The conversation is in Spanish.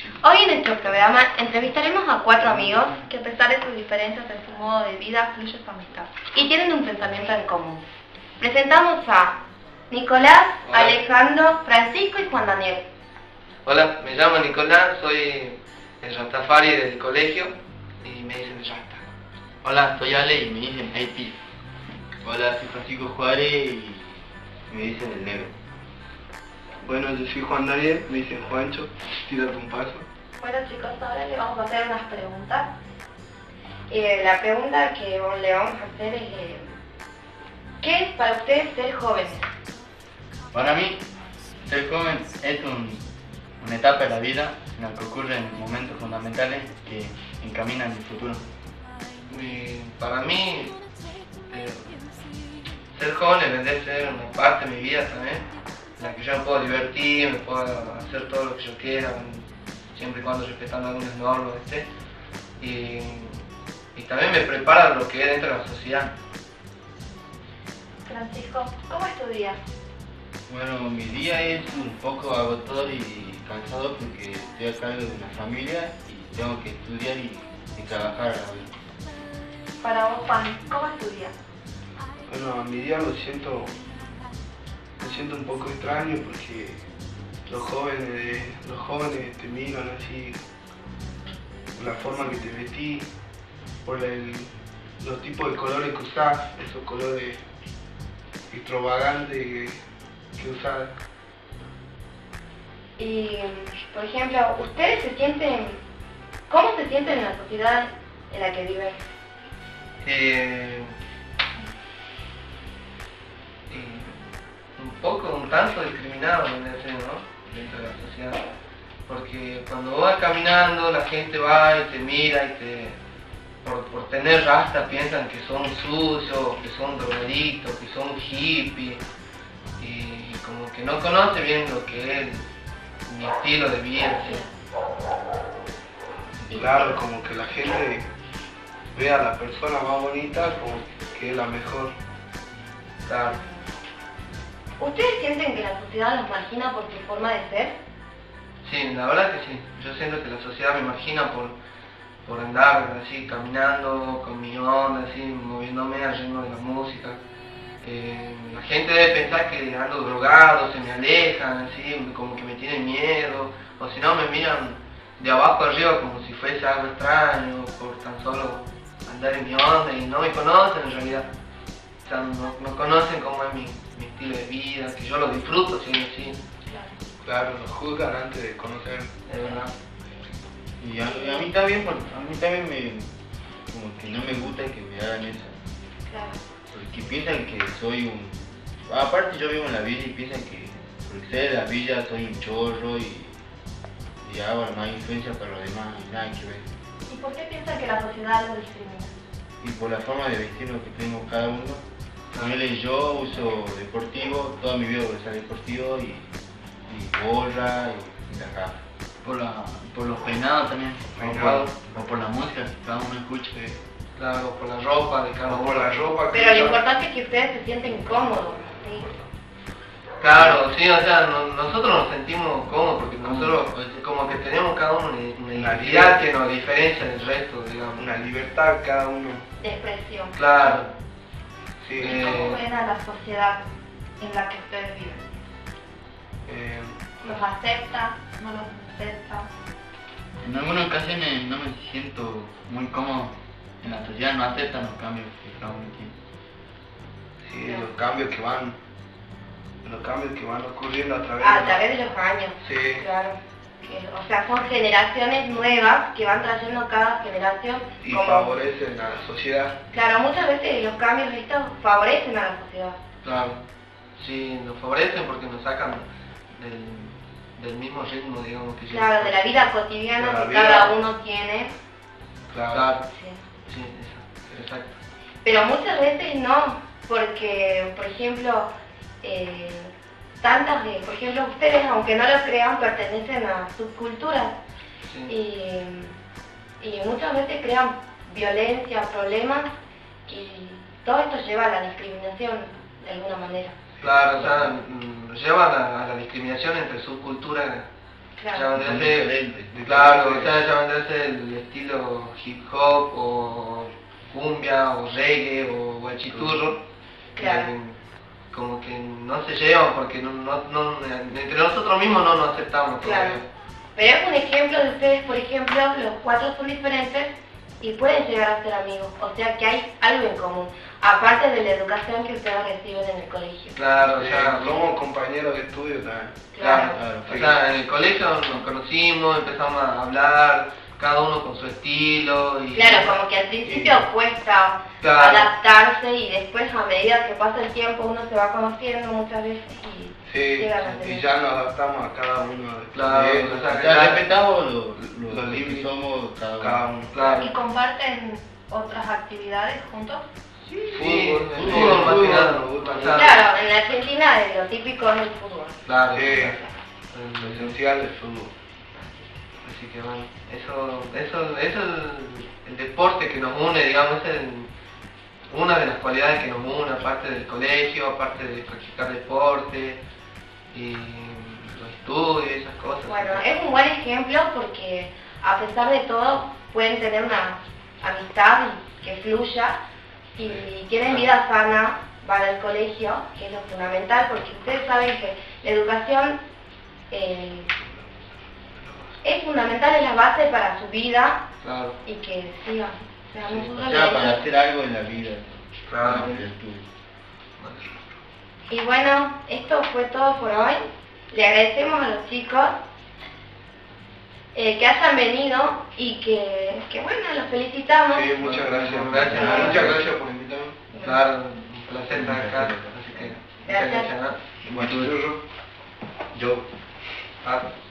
Hoy en nuestro programa entrevistaremos a 4 amigos que a pesar de sus diferencias en su modo de vida fluye su amistad y tienen un pensamiento en común. Presentamos a Nicolás, Hola. Alejandro, Francisco y Juan Daniel. Hola, me llamo Nicolás, soy el Rastafari del colegio y me dicen Rasta. Hola, soy Ale y me dicen Haití. Hola, soy Francisco Juárez y me dicen el negro. Bueno, yo soy Juan Daniel, me dicen Juancho, tírate un paso. Bueno chicos, ahora le vamos a hacer unas preguntas. La pregunta que le vamos a hacer es ¿qué es para ustedes ser jóvenes? Para mí, ser joven es una etapa de la vida en la que ocurren momentos fundamentales que encaminan el futuro. Para mí, ser joven vendría a ser una parte de mi vida también, en la que yo me puedo divertir, me puedo hacer todo lo que yo quiera, siempre y cuando respetando algunas normas, y también me prepara lo que es dentro de la sociedad. Francisco, ¿cómo es tu día? Bueno, mi día es un poco agotador y cansado porque estoy a cargo de una familia y tengo que estudiar y trabajar a la vez. Para vos, Juan, ¿cómo es tu día? Bueno, a mi día lo siento un poco extraño porque los jóvenes te miran así, por la forma que te vestís, por los tipos de colores que usás, esos colores extravagantes que usás. Y, por ejemplo, ¿cómo se sienten en la sociedad en la que viven? Un tanto discriminado, ¿no? Dentro de la sociedad, porque cuando vas caminando la gente va y te mira y por tener rasta piensan que son sucios, que son drogadictos, que son hippies, y como que no conoce bien lo que es mi estilo de vida, ¿sí? Claro, como que la gente ve a la persona más bonita como que es la mejor. Claro. ¿Ustedes sienten que la sociedad los margina por su forma de ser? Sí, la verdad que sí. Yo siento que la sociedad me margina por andar así, caminando, con mi onda, así, moviéndome al ritmo de la música. La gente debe pensar que ando drogado, se me alejan, así, como que me tienen miedo, o si no me miran de abajo arriba como si fuese algo extraño, por tan solo andar en mi onda y no me conocen en realidad. O sea, no conocen cómo es mi estilo de vida, que yo lo disfruto, sí. Claro, nos juzgan antes de conocer. Es verdad. Y a mí también, como que no me gusta que me hagan eso. Claro. Porque piensan que soy un... Aparte yo vivo en la villa y piensan que por ser de la villa soy un chorro y hago más influencia para los demás y nada que ver. ¿Y por qué piensan que la sociedad los discrimina? Y por la forma de vestir lo que tengo cada uno. Ponele, yo uso deportivo, toda mi vida voy a usar deportivo y gorra y la gafas. Por los peinados también, o por la música que cada uno escucha. Claro, por la ropa de cada O uno. por la ropa que Pero lo usan. importante es que ustedes se sienten cómodos, ¿sí? Claro, sí, o sea, nosotros nos sentimos cómodos porque nosotros como que tenemos cada uno una identidad que nos diferencia del resto, digamos. Una libertad cada uno. De expresión. Claro. Sí. ¿Y cómo ven a la sociedad en la que ustedes viven? ¿Los acepta? ¿No los acepta? En algunas ocasiones no me siento muy cómodo. En la sociedad no aceptan los cambios que cada uno tiene. Sí, los cambios que van ocurriendo a través A través de los años. Sí. Claro. O sea, son generaciones nuevas que van trayendo cada generación. Y favorecen a la sociedad. Claro, muchas veces los cambios estos favorecen a la sociedad. Claro, sí, nos favorecen porque nos sacan del mismo ritmo, digamos, que Claro, de la vida cotidiana De la que vida. cada uno tiene. Claro, Sí. sí, exacto. Pero muchas veces no, porque, por ejemplo, por ejemplo, ustedes, aunque no lo crean, pertenecen a subculturas Sí. y muchas veces crean violencia, problemas y todo esto lleva a la discriminación de alguna manera. Claro, o sea, llevan a la discriminación entre subculturas Claro. Ya vendría a Son ser, diferentes. claro, o sea, ya vendría a ser el estilo hip hop o cumbia o reggae o guachiturro. Claro. Como que no se llevan porque entre nosotros mismos no nos aceptamos Claro. todavía. Pero es un ejemplo de ustedes, por ejemplo, los cuatro son diferentes y pueden llegar a ser amigos. O sea que hay algo en común, aparte de la educación que ustedes reciben en el colegio. Claro, o sea, somos compañeros de estudio también. claro, Claro, o sea, en el colegio nos conocimos, empezamos a hablar, cada uno con su estilo y... Claro, como que al principio cuesta Claro. adaptarse y después a medida que pasa el tiempo uno se va conociendo muchas veces y Sí, llegan a y ser. ya nos adaptamos a cada uno de Claro, ellos, o sea, Ya respetamos los lo que límites. somos cada uno. cada uno. Claro. ¿Y comparten otras actividades juntos? Sí, Fútbol, el sí, fútbol más que fútbol, nada. nos gusta O sea, Claro, en Argentina lo típico es el fútbol. Claro, Sí. el- Lo esencial del fútbol. así que bueno, eso es el deporte que nos une, digamos, es una de las cualidades que nos une, aparte del colegio, aparte de practicar deporte y los estudios y esas cosas. Bueno, es un buen ejemplo porque a pesar de todo pueden tener una amistad que fluya y tienen vida sana, van al colegio, que es lo fundamental, porque ustedes saben que la educación es fundamental, es la base para su vida Claro, y que sigan. O sea, Sí, nosotros Ya le- para hacer algo en la vida. Claro. En el estudio. Y bueno, esto fue todo por hoy. Le agradecemos a los chicos que hayan venido y que bueno, los felicitamos. Sí, muchas gracias. Gracias. Muchas gracias por invitarme. claro, un placer estar acá, así que muchas Gracias. gracias, ¿no? Bueno, yo. Ah.